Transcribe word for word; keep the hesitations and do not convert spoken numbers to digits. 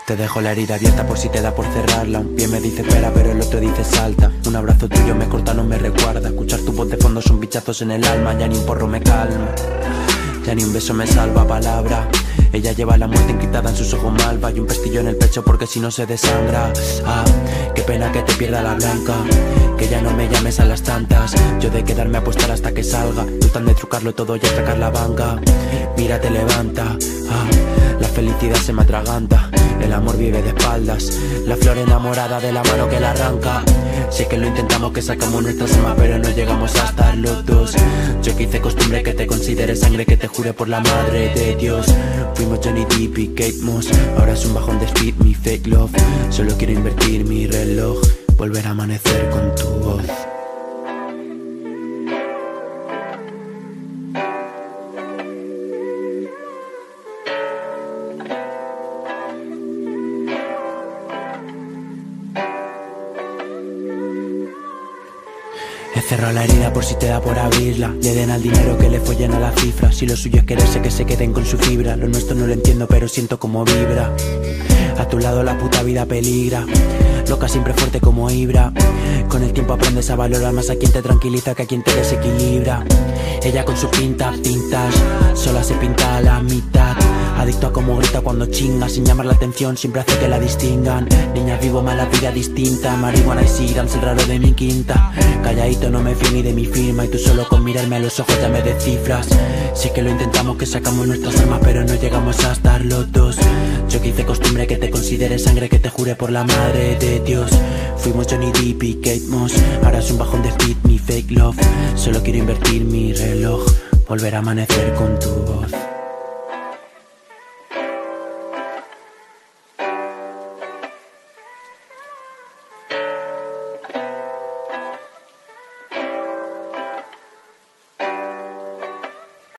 Te dejo la herida abierta por si te da por cerrarla. Un pie me dice espera pero el otro dice salta. Un abrazo tuyo me corta, no me recuerda. Escuchar tu voz de fondo son bichazos en el alma. Ya ni un porro me calma, ya ni un beso me salva. Palabra, ella lleva la muerte encriptada en sus ojos malva. Y un pestillo en el pecho porque si no se desangra. Ah, qué pena que te pierda la blanca, que ya no me llames a las tantas. Yo de quedarme a apostar hasta que salga. Tú tan de trucarlo todo y atracar la banca. Mira, te levanta, ah, la felicidad se me atraganta. El amor vive de espaldas, la flor enamorada de la mano que la arranca. Sé que lo intentamos, que sacamos nuestras almas, pero no llegamos a estar los dos. Yo que hice costumbre que te considere sangre, que te jure por la madre de Dios. Fuimos Johnny Depp y Kate Moss, ahora es un bajón de speed, mi fake love. Solo quiero invertir mi reloj, volver a amanecer con tu voz. He cerrado la herida por si te da por abrirla. Le den al dinero que le follen a la cifra. Si lo suyo es quererse, que se queden con su fibra. Lo nuestro no lo entiendo pero siento como vibra. A tu lado la puta vida peligra. Loca siempre fuerte como Ibra. Con el tiempo aprendes a valorar más a quien te tranquiliza que a quien te desequilibra. Ella con su pinta vintage, sola se pinta a la mitad. Adicto a como grita cuando chinga, sin llamar la atención siempre hace que la distingan. Niña vivo mala vida distinta, marihuana y sidams el raro de mi quinta. Calladito no me fío ni de mi firma, y tú solo con mirarme a los ojos ya me descifras. Sí que lo intentamos, que sacamos nuestras armas, pero no llegamos a estar los dos. Yo que hice costumbre que te considere sangre, que te jure por la madre de Dios. Fuimos Johnny Depp y Kate Moss, ahora es un bajón de speed, mi fake love. Solo quiero invertir mi reloj, volver a amanecer con tu voz.